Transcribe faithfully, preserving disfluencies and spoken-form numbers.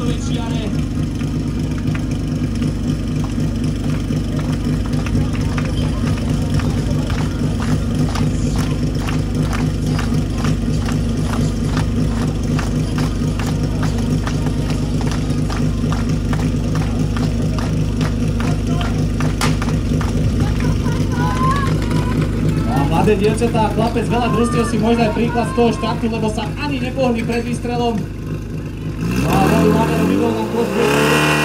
startovej čiare. Mladé dievčatá a chlapec veľa družstiev si môže dať príklad z toho štartu, lebo sa ani nepohli pred výstrelom. No a veľmi mladého videl na kosbu.